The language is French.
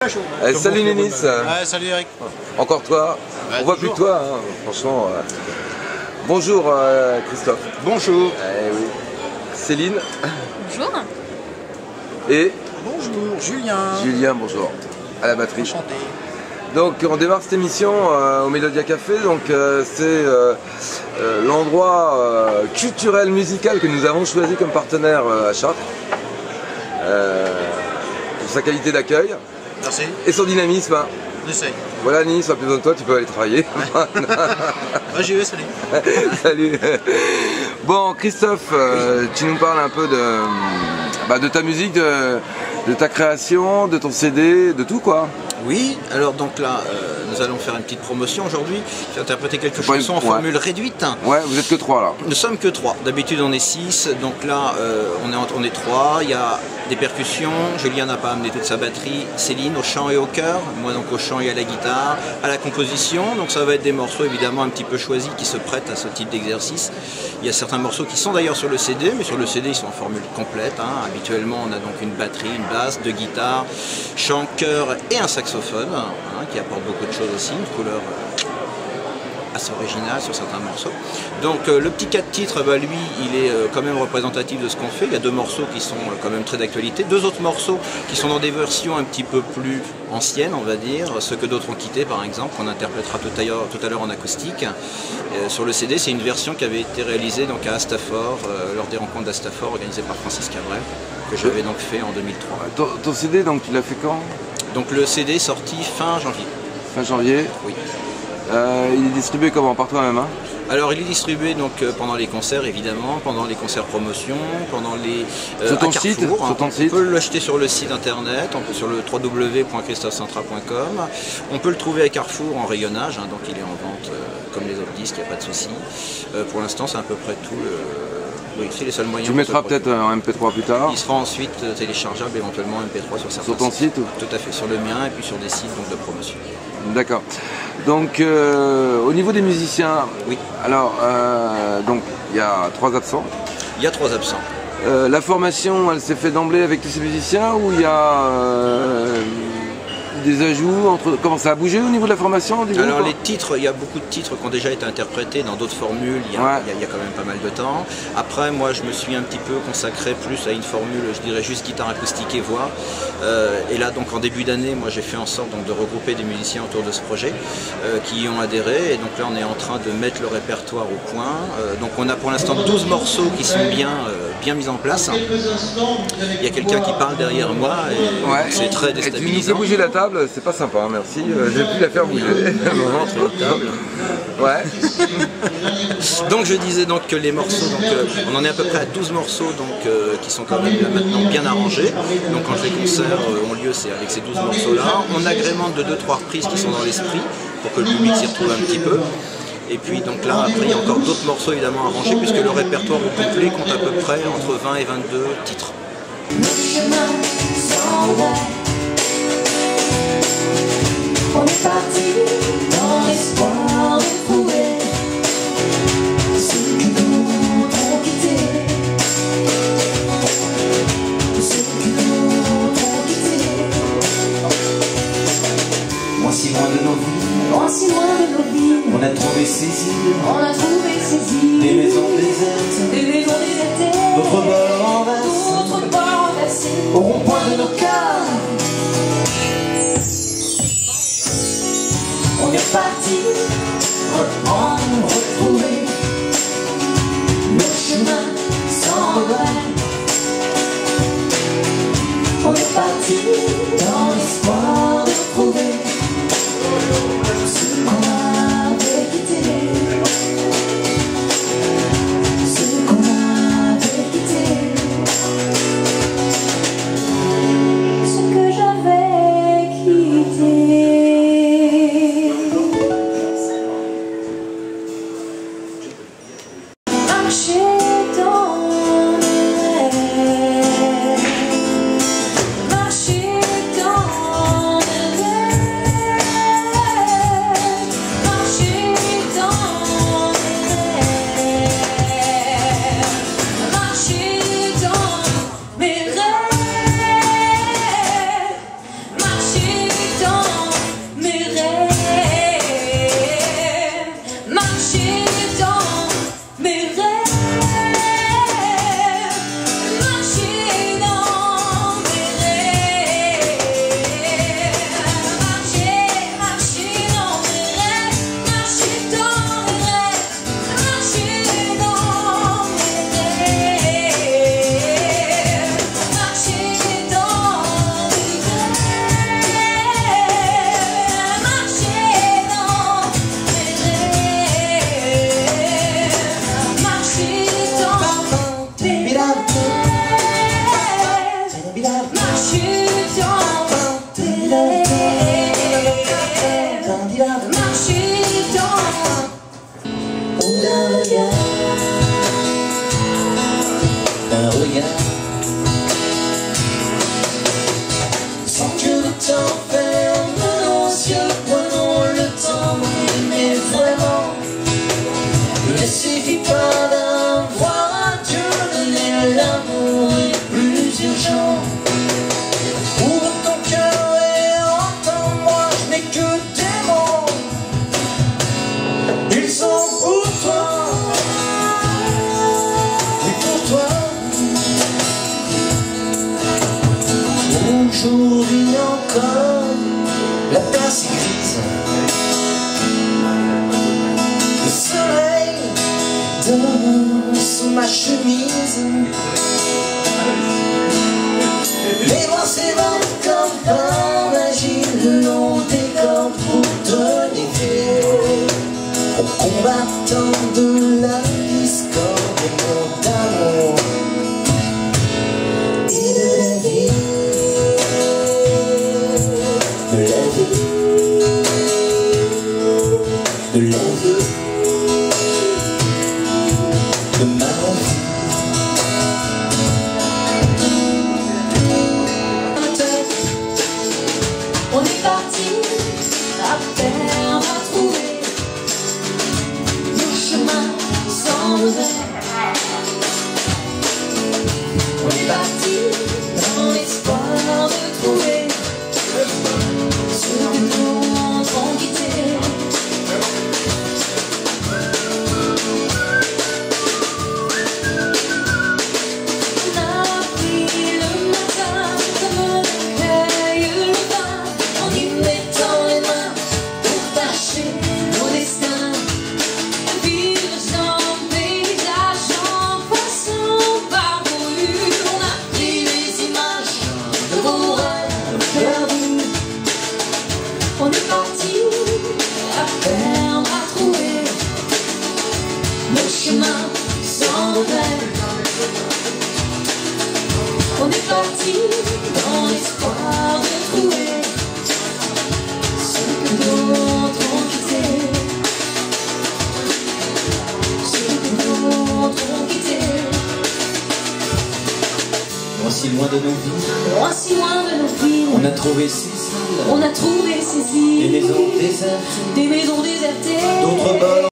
Salut Nénis. Ouais, salut Eric. Encore toi. Ouais, on voit plus toi, hein, franchement. Bonjour Christophe. Bonjour. Oui. Céline. Bonjour. Et Bonjour, Julien. Julien, bonjour. À la batterie. Enchanté. Donc on démarre cette émission au Mélodia Café. Donc c'est l'endroit culturel musical que nous avons choisi comme partenaire à Chartres. Pour sa qualité d'accueil. Merci. Et son dynamisme. On essaye. Voilà Nice, pas besoin de toi, tu peux aller travailler. Ouais, j'y vais, salut. Salut. Bon Christophe, tu nous parles un peu de ta musique, de ta création, de ton CD, de tout quoi. Oui, alors donc là, nous allons faire une petite promotion aujourd'hui. J'ai interprété quelques chansons en formule réduite. Ouais, vous êtes que 3 là. Nous sommes que 3. D'habitude on est 6, donc là on est 3. Il y a des percussions. Julien n'a pas amené toute sa batterie. Céline au chant et au chœur. Moi donc au chant et à la guitare. À la composition. Donc ça va être des morceaux évidemment un petit peu choisis qui se prêtent à ce type d'exercice. Il y a certains morceaux qui sont d'ailleurs sur le CD, mais sur le CD ils sont en formule complète. Hein. Habituellement on a donc une batterie, une basse, 2 guitares, chant, chœur et un saxophone, hein, qui apporte beaucoup de choses aussi, une couleur assez originale sur certains morceaux. Donc le petit 4 titres, lui, il est quand même représentatif de ce qu'on fait. Il y a 2 morceaux qui sont quand même très d'actualité, 2 autres morceaux qui sont dans des versions un petit peu plus anciennes, on va dire, ceux que d'autres ont quittés par exemple, qu'on interprétera tout à l'heure en acoustique. Sur le CD, c'est une version qui avait été réalisée donc, à Astafort, lors des rencontres d'Astafort organisées par Francis Cabrel, que j'avais donc fait en 2003. Ton CD, donc tu l'as fait quand? Donc le CD est sorti fin janvier. Fin janvier. Oui. Il est distribué comment? Par toi-même hein? Alors il est distribué donc pendant les concerts évidemment, pendant les concerts promotion, pendant les sur ton à site, Carrefour, sur ton site. On peut l'acheter sur le site internet, on peut sur le www.christophecentra.com. On peut le trouver à Carrefour en rayonnage, hein, donc il est en vente comme les autres disques, il n'y a pas de souci. Pour l'instant c'est à peu près tout. Oui, c'est les seuls moyens. Tu mettras peut-être un MP3 plus tard. Il sera ensuite téléchargeable éventuellement MP3 sur certains sites. Sur ton site ou... Tout à fait, sur le mien et puis sur des sites donc, de promotion. D'accord. Donc au niveau des musiciens, oui. Alors donc il y a 3 absents. Il y a 3 absents. La formation, elle s'est fait d'emblée avec tous ces musiciens ou il y a des ajouts entre... Comment ça a bougé au niveau de la formation? Alors les titres, il y a beaucoup de titres qui ont déjà été interprétés dans d'autres formules, il y a quand même pas mal de temps. Après moi je me suis un petit peu consacré plus à une formule, je dirais juste guitare acoustique et voix. Et là donc en début d'année, moi j'ai fait en sorte donc, de regrouper des musiciens autour de ce projet qui y ont adhéré. Et donc là on est en train de mettre le répertoire au point. Donc on a pour l'instant 12 morceaux qui sont bien mis en place. Il y a quelqu'un qui parle derrière moi et c'est très déstabilisant. Tu nous fais bouger la table, c'est pas sympa, hein, merci. Je vais plus la faire bouger. Ouais. Donc je disais donc que les morceaux, donc, on en est à peu près à 12 morceaux donc, qui sont quand même là, maintenant bien arrangés. Donc quand les concerts ont lieu, c'est avec ces 12 morceaux-là. On agrémente de 2-3 reprises qui sont dans l'esprit pour que le public s'y retrouve un petit peu. Et puis donc là, après, il y a encore d'autres morceaux évidemment arrangés puisque le répertoire au complet compte à peu près entre 20 et 22 titres. On est parti dans l'espoir de trouver ceux que d'autres ont quitté. Ceux que d'autres ont quitté. Loin si loin de nos vies, loin si loin de nos vies, on a trouvé ces îles, on a trouvé ces îles, des maisons désertes, des maisons désertées, d'autres bords renversés, d'autres bords renversés, au rond-point de nos cœurs. On est parti reprendre, retrouver le chemin sans regret. On est parti dans l'espoir de retrouver ce qu'on avait quitté. Ce qu'on avait quitté. Ce que j'avais quitté. si grise. Le soleil dort sous ma chemise. Les bras s'éventent comme par magie le long des cordes pour donner vie aux combattants de la discorde, d'amour et de la vie. De la vie. De la vie. De ma vie. On est parti à peine à trouver nos chemins sans regret. On est parti dans l'espoir de trouver ceux que nous ont quittés. On a pris le matin comme le cueille le vin, en y mettant les mains pour tâcher nos destins. Vivre sans paysage en passant par vos rues, on a pris les images de vos rêves perdus. On est parti à peine à trouver nos chemins sans regret. On est parti dans l'espoir de trouver ceux que d'autres ont quittés. Ceux que d'autres ont quittés. Loin si loin de nos vies, Loin si loin de nos vies, on a trouvé ces îles, on a trouvé ces des îles, maisons désertes, des maisons désertées, d'autres bords.